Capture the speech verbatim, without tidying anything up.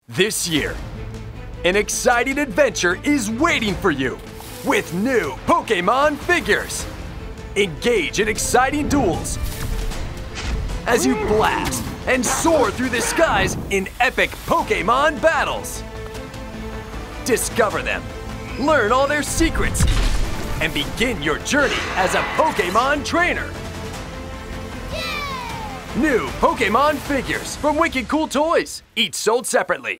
This year, an exciting adventure is waiting for you with new Pokémon figures. Engage in exciting duels as you blast and soar through the skies in epic Pokémon battles. Discover them, learn all their secrets, and begin your journey as a Pokémon trainer. New Pokémon figures from Wicked Cool Toys, each sold separately.